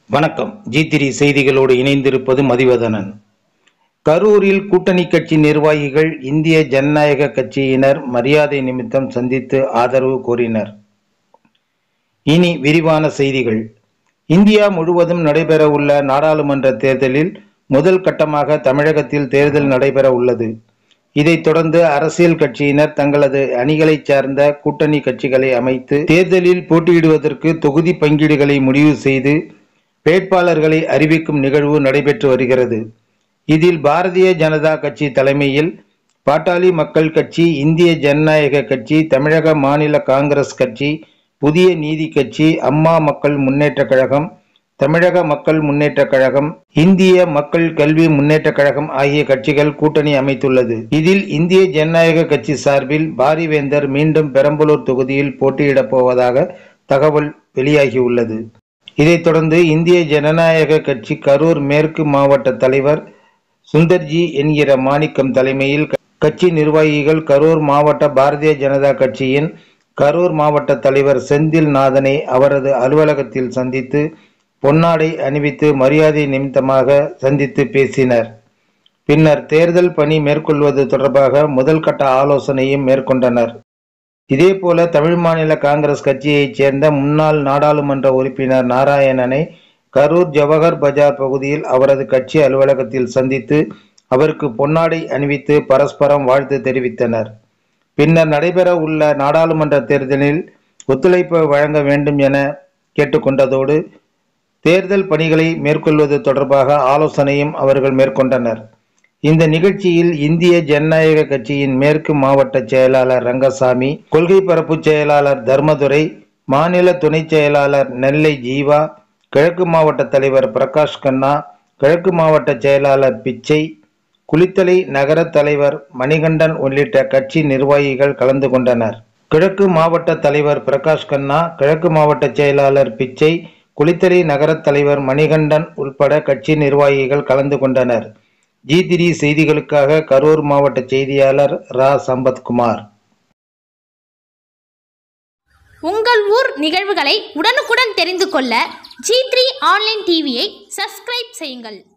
வணக்கம். G3 செய்திகளோடு இணைந்திருப்பது மதிவதனன். கரூரில் கூட்டணி கட்சி நிர்வாகிகள் இந்திய ஜனநாயக கட்சியினர் மரியாதை நிமித்தம் சந்தித்து ஆதரவு கோரினர். இனி விரிவான செய்திகள். இந்தியா முழுவதும் நடைபெற உள்ள நாடாளுமன்ற தேர்தலில் முதல் கட்டமாக தமிழகத்தில் தேர்தல் நடைபெற உள்ளது. இதைத் தொடர்ந்து அரசியல் கட்சியினர் தங்களது அணிகளைச் சார்ந்த கூட்டணி கட்சிகளை அமைத்து தேர்தலில் போட்டியிடுவதற்கு தொகுதி பங்கீடுகளை முடிவு செய்து வேட்பாளர்களை அறிவிக்கும் நிகழ்வு நடைபெற்று வருகிறது. இதில் பாரதிய ஜனதா கட்சி தலைமையில் பாட்டாளி மக்கள் கட்சி, இந்திய ஜனநாயக கட்சி, தமிழக மாநில காங்கிரஸ் கட்சி, புதிய நீதி கட்சி, அம்மா மக்கள் முன்னேற்ற கழகம், தமிழக மக்கள் முன்னேற்ற கழகம், இந்திய மக்கள் கல்வி முன்னேற்ற கழகம் ஆகிய கட்சிகள் கூட்டணி அமைத்துள்ளது. இதில் இந்திய ஜனநாயக கட்சி சார்பில் பாரிவேந்தர் மீண்டும் பெரம்பலூர் தொகுதியில் போட்டியிடப் போவதாக தகவல் வெளியாகியுள்ளது. இதைத் தொடர்ந்து இந்திய ஜனநாயக கட்சி கரூர் மேற்கு மாவட்ட தலைவர் சுந்தர்ஜி என்கிற மாணிக்கம் தலைமையில் கட்சி நிர்வாகிகள் கரூர் மாவட்ட பாரதிய ஜனதா கட்சியின் கரூர் மாவட்ட தலைவர் செந்தில் நாதனை அவரது அலுவலகத்தில் சந்தித்து பொன்னாடை அணிவித்து மரியாதை நிமித்தமாக சந்தித்து பேசினர். பின்னர் தேர்தல் பணி மேற்கொள்வது தொடர்பாக முதல் கட்ட ஆலோசனையும் மேற்கொண்டனர். இதேபோல தமிழ் மாநில காங்கிரஸ் கட்சியைச் சேர்ந்த முன்னாள் நாடாளுமன்ற உறுப்பினர் நாராயணனை கரூர் ஜவஹர் பஜார் பகுதியில் அவரது கட்சி அலுவலகத்தில் சந்தித்து அவருக்கு பொன்னாடை அணிவித்து பரஸ்பரம் வாழ்த்து தெரிவித்தனர். பின்னர் நடைபெற உள்ள நாடாளுமன்ற தேர்தலில் ஒத்துழைப்பு வழங்க வேண்டும் என கேட்டுக்கொண்டதோடு தேர்தல் பணிகளை மேற்கொள்வது தொடர்பாக ஆலோசனையும் அவர்கள் மேற்கொண்டனர். இந்த நிகழ்ச்சியில் இந்திய ஜனநாயக கட்சியின் மேற்கு மாவட்ட செயலாளர் ரங்கசாமி, கொள்கை பரப்பு செயலாளர் தர்மதுரை, மாநில துணை செயலாளர் நெல்லை ஜீவா, கிழக்கு மாவட்ட தலைவர் பிரகாஷ் கண்ணா, கிழக்கு மாவட்ட செயலாளர் பிச்சை, குளித்தலை நகர தலைவர் மணிகண்டன் உள்ளிட்ட கட்சி நிர்வாகிகள் கலந்து கொண்டனர். கிழக்கு மாவட்ட தலைவர் பிரகாஷ் கண்ணா, கிழக்கு மாவட்ட செயலாளர் பிச்சை, குளித்தலை நகர தலைவர் மணிகண்டன் உட்பட கட்சி நிர்வாகிகள் கலந்து கொண்டனர். G3 செய்திகளுக்காக கரூர் மாவட்ட செய்தியாளர் ரா சம்பத்குமார். உங்கள் ஊர் நிகழ்வுகளை உடனுக்குடன் தெரிந்து கொள்ள G3 ஆன்லைன் டிவியை சப்ஸ்கிரைப் செய்யுங்கள்.